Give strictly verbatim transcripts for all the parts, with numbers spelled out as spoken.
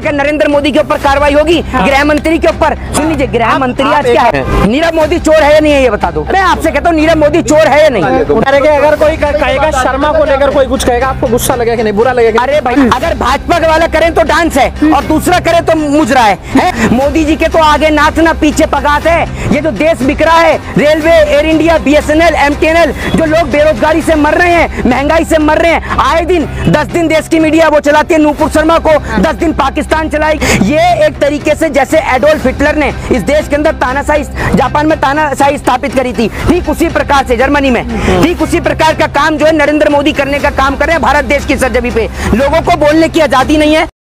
क्या नरेंद्र मोदी के ऊपर कार्रवाई होगी? हाँ। गृह मंत्री के ऊपर सुन लीजिए, गृह मंत्री आज क्या है? नीरव मोदी चोर है या नहीं है ये बता दो। मैं आपसे कहता हूँ नीरव मोदी चोर है या नहीं? अगर कोई कहेगा शर्मा को लेकर कोई कुछ कहेगा, आपको गुस्सा लगेगा कि नहीं, बुरा लगेगा? अरे भाई अगर भाजपा वाला करें तो डांस है और दूसरा करे तो मुजरा है, है? मोदी जी के तो आगे नाच ना पीछे पगात है। ये जो देश बिक रहा है, railway, Air India, B S N L, M T N L, जो लोग बेरोजगारी से मर रहे हैं, महंगाई से मर रहे हैं, आए दिन दस दिन देश की मीडिया वो चलाती है नूपुर शर्मा को, दस दिन पाकिस्तान चलाई। ये एक तरीके से जैसे एडोल्फ हिटलर ने इस देश के अंदर तानाशाही, जापान में तानाशाही स्थापित करी थी, ठीक उसी प्रकार से जर्मनी में ठीक उसी प्रकार का काम जो है नरेंद्र मोदी करने का काम कर रहे हैं भारत देश की सरजमी पे। लोगों को बोलने की आजादी नहीं है।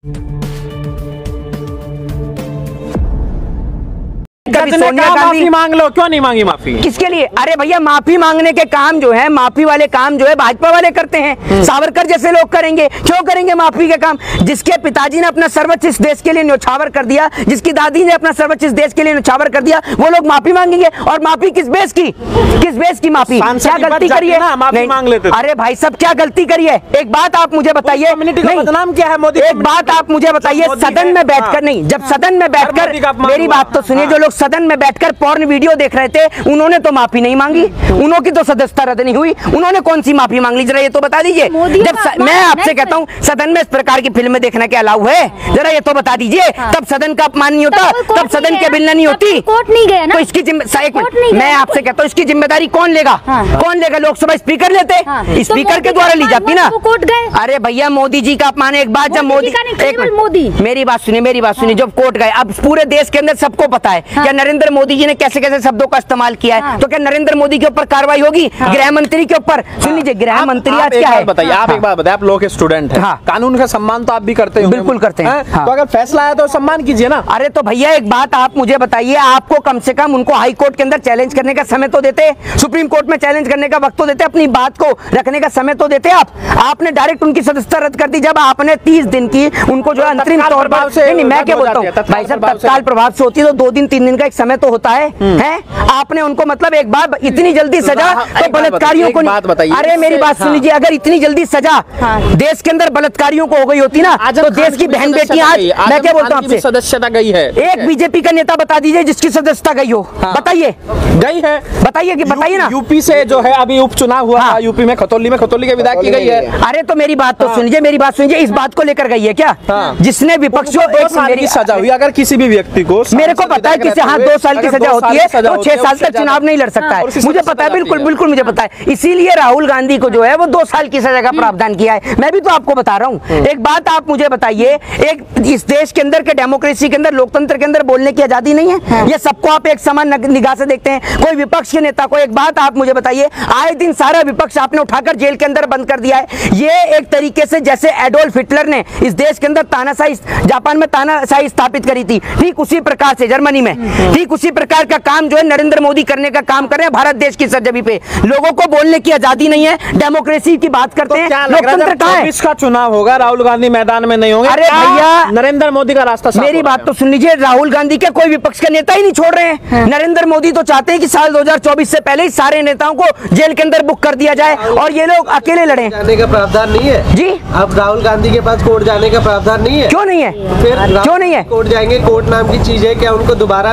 सोनिया गांधी मांग लो, क्यों नहीं मांगी माफी? किसके लिए? अरे भैया माफी मांगने के काम जो है, माफी वाले काम जो है भाजपा वाले करते हैं, सावरकर जैसे लोग करेंगे। क्यों करेंगे माफी के काम? जिसके पिताजी ने अपना सर्वोच्च इस देश के लिए न्यौछावर कर दिया, जिसकी दादी ने अपना सर्वोच्च इस देश के लिए न्यौछावर कर दिया, वो लोग माफी मांगेंगे। और माफी किस बेस की? किस बेस की माफी? क्या गलती करी है? माफी मांग लेते। अरे भाई सब क्या गलती करी है? एक बात आप मुझे बताइए, बदनाम क्या है मोदी? एक बात आप मुझे बताइए, सदन में बैठकर नहीं, जब सदन में बैठकर, मेरी बात तो सुनिए, जो लोग सदन में बैठकर पॉर्न वीडियो देख रहे थे उन्होंने तो माफी नहीं मांगी, उन्हों की तो सदस्यता रद्द नहीं हुई, उन्होंने कौन सी माफी मांग ली? जरा ये तो बता दीजिए। जब स... मैं आपसे कहता हूँ सदन में इस प्रकार की फिल्में देखना क्या अलाउ है? जरा ये तो बता दीजिए। हाँ। तब सदन का अपमान नहीं होता, तब सदन की अवहेलना नहीं होती। कोर्ट नहीं गया ना, तो इसकी मैं आपसे कहता हूँ इसकी जिम्मेदारी कौन लेगा? कौन लेगा? लोकसभा स्पीकर लेते, स्पीकर के द्वारा ली जाती ना। अरे भैया मोदी जी का अपमान एक बात, जब मोदी मोदी मेरी बात सुनिए, मेरी बात सुनिए, जब कोर्ट गए, अब पूरे देश के अंदर सबको पता है क्या नरेंद्र मोदी जी ने कैसे कैसे शब्दों का इस्तेमाल किया है। हाँ। तो क्या नरेंद्र मोदी के ऊपर कार्रवाई होगी? हाँ। गृह मंत्री के ऊपर सुन लीजिए, गृह मंत्री आज क्या है? बताइए, आप एक बात बताइए, आप लोग के स्टूडेंट हैं, कानून का सम्मान तो आप भी करते हैं? बिल्कुल करते हैं। तो अगर फैसला आया तो सम्मान कीजिए ना। अरे तो भैया एक बात आप मुझे बताइए, आपको कम से कम उनको हाई कोर्ट के अंदर चैलेंज करने का समय तो देते, सुप्रीम कोर्ट में चैलेंज करने का वक्त तो देते, अपनी बात को रखने का समय तो देते। आप आपने डायरेक्ट उनकी सदस्यता रद्द कर दी, जब आपने तीस दिन की उनको जो है अंतरिम तौर पर, नहीं मैं क्या बोलता हूँ भाई साहब, तत्काल प्रभाव से होती है तो दो दिन तीन दिन का एक समय तो होता है, है? आपने उनको मतलब एक बार इतनी जल्दी सजा तो बलात्कारियों को बात बताइए। अरे मेरी बात सुन लीजिए, अगर इतनी जल्दी सजा देश के अंदर बलात्कारियों को हो गई होती ना, तो देश की बहन बेटियां आज, मैं क्या बोलता हूँ आपसे, सदस्यता गई है। एक बीजेपी का नेता बता दीजिए जिसकी सदस्यता गई हो, बताइए। गई है, बताइए कि बताइए ना। यूपी से जो है अभी उपचुनाव हुआ था, यूपी में खतौली में खतौली के विधायक की गई है। अरे तो मेरी बात तो सुनिए, मेरी बात सुनिए, इस बात को लेकर गई है क्या? जिसने विपक्षों एक साल की सजा हुई अगर किसी भी व्यक्ति को, मेरे को पता है किसी हाँ दो साल की सजा होती है तो छह साल तक चुनाव नहीं लड़ सकता है, मुझे पता है, बिल्कुल बिल्कुल मुझे पता है। इसीलिए राहुल गांधी को जो है वो दो साल की सजा का प्रावधान किया है। मैं भी तो आपको बता रहा हूँ। एक बात आप मुझे बताइए, एक इस देश के अंदर के डेमोक्रेसी के अंदर, लोकतंत्र के अंदर बोलने की आजादी नहीं है? ये सबको आप एक समान निगाह से देखते हैं? कोई विपक्ष के नेता को एक बात आप मुझे बताइए, आए दिन सारा विपक्ष आपने उठाकर जेल के अंदर बंद कर दिया है। ये एक तरीके से जैसे एडोल्फ हिटलर ने इस देश के अंदर तानाशाही, जापान में तानाशाही स्थापित करी थी, ठीक उसी प्रकार से जर्मनी में ठीक उसी प्रकार का काम जो है नरेंद्र मोदी करने का काम कर रहे हैं भारत देश की सरजमी पे। लोगों को बोलने की आजादी नहीं है, डेमोक्रेसी की बात करते हैं, लोकतंत्र कहाँ है? इसका चुनाव होगा, राहुल गांधी मैदान में नहीं होंगे। अरे भैया नरेंद्र मोदी का रास्ता, मेरी बात तो सुन लीजिए, राहुल गांधी के कोई विपक्ष का नेता ही नहीं छोड़ रहे हैं। नरेंद्र मोदी तो चाहते हैं कि साल दो हजार चौबीस से पहले ही सारे नेताओं को जेल के अंदर बुक कर दिया जाए और ये लोग अकेले लड़े। जाने का प्रावधान नहीं है जी, अब राहुल गांधी के पास कोर्ट जाने का प्रावधान नहीं है। क्यों नहीं है? फिर क्यों नहीं है? कोर्ट जाएंगे, कोर्ट नाम की चीज है क्या? उनको दोबारा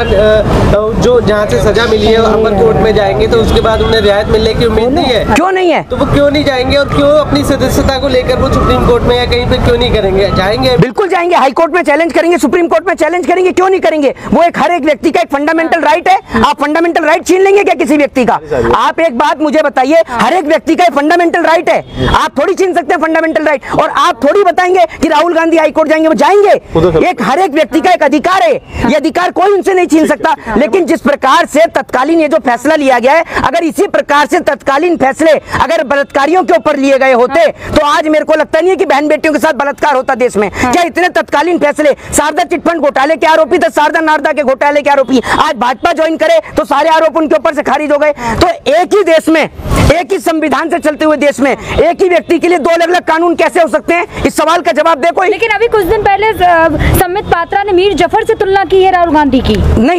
जो जहाँ से सजा मिली है अपर कोर्ट में जाएंगे तो उसके बाद उन्हें रियायत मिलने की उम्मीद नहीं है। क्यों नहीं है? तो वो क्यों नहीं जाएंगे और क्यों अपनी सदस्यता को लेकर वो सुप्रीम कोर्ट में या कहीं पे क्यों नहीं करेंगे? जाएंगे, बिल्कुल जाएंगे, हाई कोर्ट में चैलेंज करेंगे, सुप्रीम कोर्ट में चैलेंज करेंगे, क्यों नहीं करेंगे? वो एक हर एक व्यक्ति का एक फंडामेंटल राइट है। आप फंडामेंटल राइट छीन लेंगे क्या किसी व्यक्ति का? आप एक बात मुझे बताइए, हर एक व्यक्ति का फंडामेंटल राइट है, आप थोड़ी छीन सकते हैं फंडामेंटल राइट। और आप थोड़ी बताएंगे कि राहुल गांधी हाई कोर्ट जाएंगे, वो जाएंगे। एक हर एक व्यक्ति का एक अधिकार है, ये अधिकार कोई उनसे नहीं छीन सकता। लेकिन जिस प्रकार से तत्कालीन ये जो फैसला लिया गया है, अगर इसी प्रकार से तत्कालीन फैसले अगर बलात्कारियों के ऊपर लिए गए होते तो आज मेरे को लगता नहीं है कि बहन बेटियों के साथ बलात्कार होता देश में। क्या इतने तत्कालीन फैसले? शारदा चिटफंड घोटाले के आरोपी थे, शारदा नारदा के घोटाले के आरोपी आज भाजपा ज्वाइन करे तो सारे आरोप उनके ऊपर से खारिज हो गए। तो एक ही देश में, एक ही संविधान से चलते हुए देश में एक ही व्यक्ति के लिए दो अलग अलग कानून कैसे हो सकते हैं? इस सवाल का जवाब दे कोई। लेकिन अभी कुछ दिन पहले संबित पात्रा ने मीर जफर से तुलना की है राहुल गांधी की। नहीं, तब तब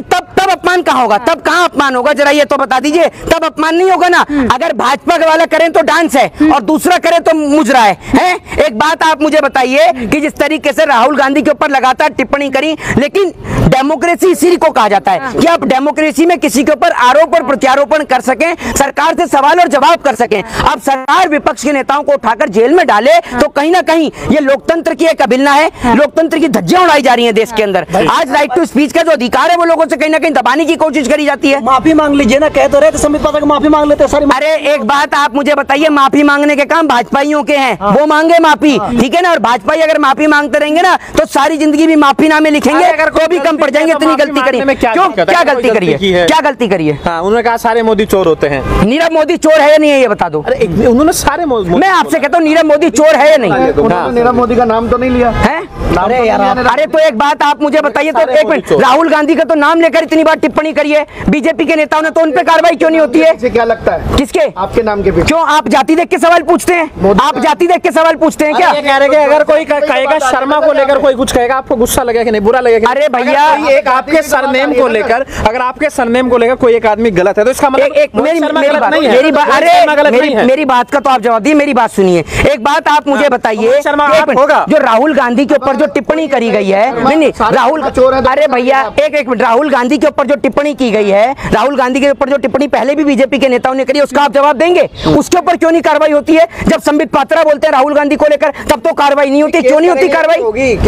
तब अपमान कहाँ होगा? तब कहाँ अपमान होगा? जरा ये तो बता दीजिए, तब अपमान नहीं होगा ना। अगर भाजपा वाला करें तो डांस है और दूसरा करें तो मुजरा है, हैं? एक बात आप मुझे बताइए कि जिस तरीके से राहुल गांधी के ऊपर लगातार टिप्पणी करी, लेकिन डेमोक्रेसी इसी को कहा जाता है कि आप डेमोक्रेसी में किसी के ऊपर आरोप और प्रत्यारोपण कर सकें, सरकार से सवाल और जवाब कर सकें। अब सरकार विपक्ष के नेताओं को उठाकर जेल में डाले तो कहीं ना कहीं ये लोकतंत्र की एक अभिलना है, लोकतंत्र की धज्जियां उड़ाई जा रही हैं देश के अंदर। आज राइट टू स्पीच का जो अधिकार है वो लोगों से कहीं ना कहीं दबाने की कोशिश करी जाती है। माफी मांग लीजिए ना, कह तो रहे थे संबित पात्रा को माफी मांग लेते सारी। अरे एक बात आप मुझे बताइए, माफी मांगने के काम भाजपाइयों के हैं, वो मांगे माफी, ठीक है ना। और भाजपाई अगर माफी मांगते रहेंगे ना तो सारी जिंदगी भी माफी नामे लिखेंगे तो भी कम पड़ जाएंगे। इतनी गलती करी क्यों? क्या गलती करी है? क्या गलती करी है? हाँ, उन्होंने कहा सारे मोदी चोर होते हैं। नीरव मोदी चोर है या नहीं है ये बता दो। अरे उन्होंने सारे मैं आपसे कहता हूँ नीरव मोदी चोर है या नहीं? नीरव मोदी का नाम तो नहीं लिया है? अरे यार, अरे तो एक बात आप मुझे बताइए, तो एक मिनट, राहुल गांधी का तो नाम लेकर इतनी बार टिप्पणी करी है बीजेपी के नेताओं ने, तो उन पे कार्रवाई क्यों नहीं होती है? क्या लगता है किसके? आपके नाम के पीछे? क्यों आप जाति देख के सवाल पूछते हैं? आप जाति देख के सवाल पूछते हैं क्या? ये कह रहे हैं कि अगर कोई कहेगा शर्मा को लेकर कोई कुछ कहेगा, आपको गुस्सा लगेगा कि नहीं, बुरा लगेगा? अरे भैया, एक आपके सरनेम को लेकर, अगर आपके सरनेम को लेकर कोई एक आदमी गलत है तो इसका मतलब एक मेरी मेरी बात मेरी बात अरे मेरी मेरी बात का तो आप जवाब दिए, मेरी बात सुनिए। एक बात आप मुझे बताइए, जो राहुल गांधी के ऊपर जो टिप्पणी करी गई है, नहीं नहीं राहुल, अरे भैया एक एक मिनट, राहुल गांधी के ऊपर जो टिप्पणी की गई है, राहुल गांधी के ऊपर जो टिप्पणी पहले भी बीजेपी के नेताओं ने करी, उसका आप जवाब देंगे? उसके ऊपर क्यों नहीं कार्रवाई होती है? जब संबित पात्रा बोलते हैं राहुल गांधी को लेकर तब तो कार्रवाई नहीं होती, क्यों नहीं होती कार्रवाई?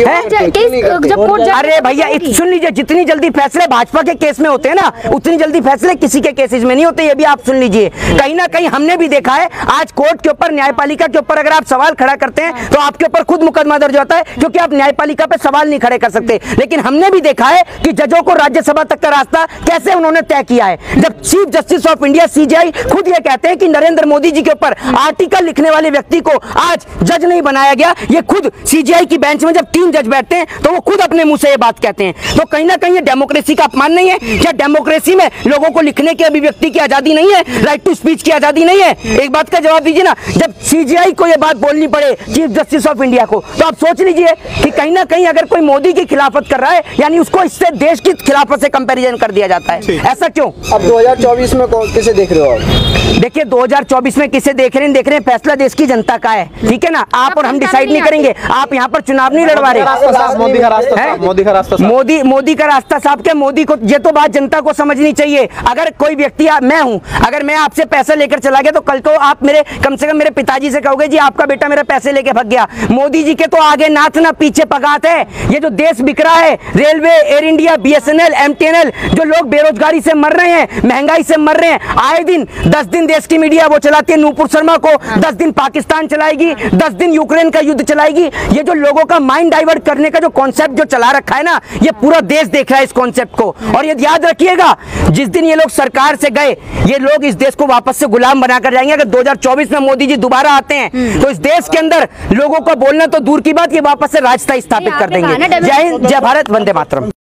अरे भैया सुन लीजिए, जितनी जल्दी फैसले भाजपा के केस में होते हैं ना, उतनी जल्दी फैसले किसी के केसेस में नहीं होते, ये भी आप सुन लीजिए। कहीं ना कहीं हमने भी देखा है, आज कोर्ट के ऊपर, न्यायपालिका के ऊपर अगर आप सवाल खड़ा करते हैं तो आपके ऊपर खुद मुकदमा दर्ज होता है, क्योंकि आप न्यायपालिका पे सवाल नहीं खड़े कर सकते। लेकिन हमने भी देखा है कि जजों को राज्यसभा तक का रास्ता कैसे उन्होंने तय किया है, जब chief justice of India CJI खुद ये कहते हैं कि नरेंद्र मोदी जी के ऊपर आर्टिकल लिखने वाले व्यक्ति को आज जज नहीं बनाया गया। ये खुद सीजेआई की बेंच में जब तीन जज बैठते हैं तो वो खुद अपने मुंह से ये बात कहते हैं। तो कहीं ना कहीं ये डेमोक्रेसी का अपमान नहीं है क्या? डेमोक्रेसी में लोगों को लिखने की, अभिव्यक्ति की आजादी नहीं है, राइट टू स्पीच की आजादी नहीं है? एक बात का जवाब दीजिए ना। जब सीजेआई को ये बात बोलनी पड़े, चीफ जस्टिस ऑफ इंडिया को, तो आप सोच लीजिए कि कहीं ना कहीं अगर कोई मोदी की खिलाफत कर रहा है, यानी उसको इससे देश की खिलाफत से कंपैरिजन कर दिया जाता है। ऐसा क्यों? अब दो हज़ार चौबीस में किसे देख रहे हो आप? देखिए, दो हज़ार चौबीस में किसे देख रहे हैं, देख रहे हैं फैसला देश की जनता का है, ठीक है ना। आप और हम डिसाइड नहीं करेंगे, आप यहाँ पर चुनाव नहीं लड़वा रहे। मोदी का रास्ता, मोदी का रास्ता, मोदी मोदी का रास्ता साहब के, मोदी को ये तो बात जनता को समझनी चाहिए। अगर कोई व्यक्ति, मैं हूं, अगर मैं आपसे पैसे लेकर चला गया तो कल को आप मेरे, कम से कम मेरे पिताजी से कहोगे जी आपका बेटा मेरे पैसे लेके भाग गया। मोदी जी के तो आगे नाथ ना पीछे पगात है। ये जो देश बिक रहा है, railway, Air India, BSNL, MTNL, जो लोग बेरोजगारी से मर रहे हैं, महंगाई से मर रहे हैं, आए दिन दस दिन देश की मीडिया वो चलाती है नूपुर शर्मा को, दस दिन पाकिस्तान चलाएगी, दस दिन यूक्रेन का युद्ध चलाएगी। ये जो लोगों का माइंड डाइवर्ट करने का जो कॉन्सेप्ट जो चला रखा है ना, ये पूरा देश देख रहा है इस कॉन्सेप्ट को। और ये याद रखिएगा, जिस दिन ये लोग सरकार से गए, ये लोग इस देश को वापस से गुलाम बनाकर जाएंगे। अगर दो हज़ार चौबीस में मोदी जी दोबारा आते हैं तो इस देश के अंदर लोगों को बोलना तो दूर की बात, ये वापस से राजशाही स्थापित कर देंगे। जय हिंद, जय भारत, वंदे मातरम।